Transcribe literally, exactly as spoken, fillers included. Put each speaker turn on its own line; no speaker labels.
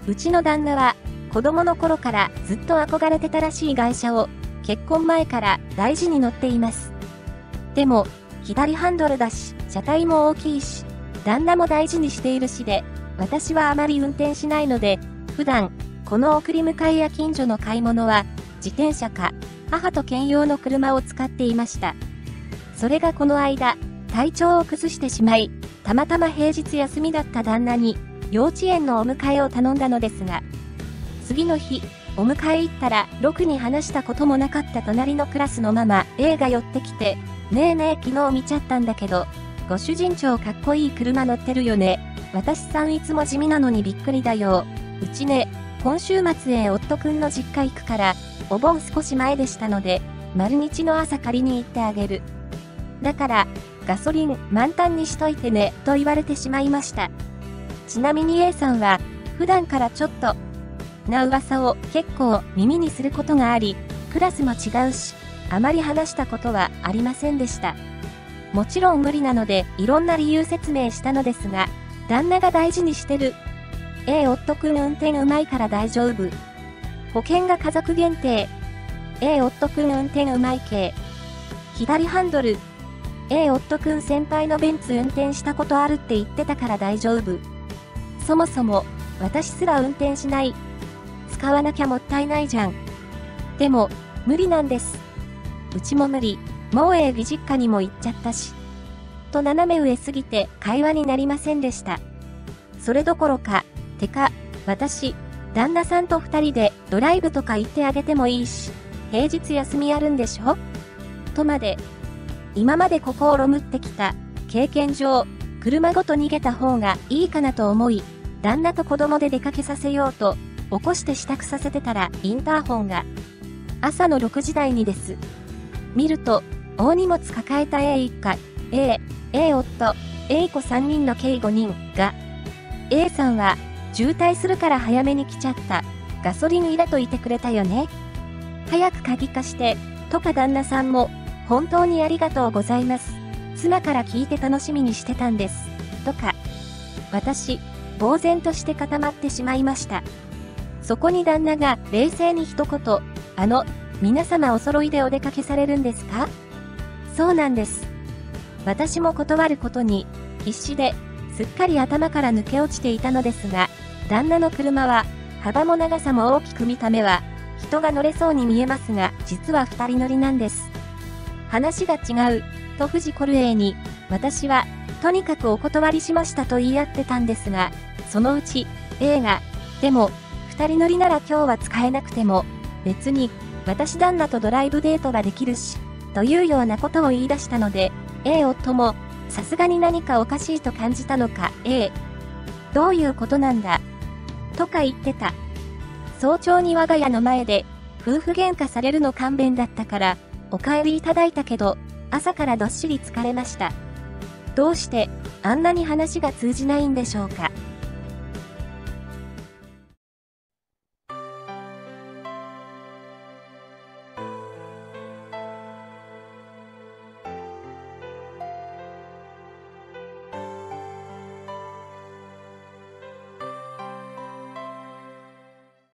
うちの旦那は子供の頃からずっと憧れてたらしい外車を結婚前から大事に乗っています。でも、左ハンドルだし、車体も大きいし、旦那も大事にしているしで、私はあまり運転しないので、普段、この送り迎えや近所の買い物は、自転車か、母と兼用の車を使っていました。それがこの間、体調を崩してしまい、たまたま平日休みだった旦那に、幼稚園のお迎えを頼んだのですが、次の日、お迎え行ったら、ろくに話したこともなかった隣のクラスのママ A が寄ってきて、ねえねえ昨日見ちゃったんだけど、ご主人超かっこいい車乗ってるよね。私さんいつも地味なのにびっくりだよ。うちね、今週末へ夫くんの実家行くから、お盆少し前でしたので、丸日の朝借りに行ってあげる。だから、ガソリン満タンにしといてね、と言われてしまいました。ちなみに A さんは、普段からちょっと、な噂を結構耳にすることがあり、クラスも違うし、あまり話したことはありませんでした。もちろん無理なので、いろんな理由説明したのですが、旦那が大事にしてる。A 夫くん運転うまいから大丈夫。保険が家族限定。A 夫くん運転うまい系。左ハンドル。A 夫くん先輩のベンツ運転したことあるって言ってたから大丈夫。そもそも、私すら運転しない。使わなきゃもったいないじゃん。でも、無理なんです。うちも無理。もう A 義実家にも行っちゃったし。と斜め上すぎて会話になりませんでした。それどころか、てか、私、旦那さんと二人でドライブとか行ってあげてもいいし、平日休みあるんでしょ？とまで。今まで心むってきた経験上、車ごと逃げた方がいいかなと思い、旦那と子供で出かけさせようと、起こして支度させてたらインターホンが。朝のろくじ台にです。見ると、大荷物抱えた A 一家、A、A 夫、A 子さんにんの計ごにんが、A さんは、渋滞するから早めに来ちゃった。ガソリン入れといてくれたよね。早く鍵貸して、とか旦那さんも、本当にありがとうございます。妻から聞いて楽しみにしてたんです。とか。私、呆然として固まってしまいました。そこに旦那が冷静に一言、あの、皆様お揃いでお出かけされるんですか？そうなんです。私も断ることに必死で、すっかり頭から抜け落ちていたのですが、旦那の車は、幅も長さも大きく見た目は、人が乗れそうに見えますが、実は二人乗りなんです。話が違う、と富士コルエに、私は、とにかくお断りしましたと言い合ってたんですが、そのうち、A が、でも、二人乗りなら今日は使えなくても、別に、私旦那とドライブデートができるし、というようなことを言い出したので、A 夫も、さすがに何かおかしいと感じたのか、A、どういうことなんだ、とか言ってた。早朝に我が家の前で、夫婦喧嘩されるの勘弁だったから、お帰りいただいたけど、朝からどっしり疲れました。どうして、あんなに話が通じないんでしょうか。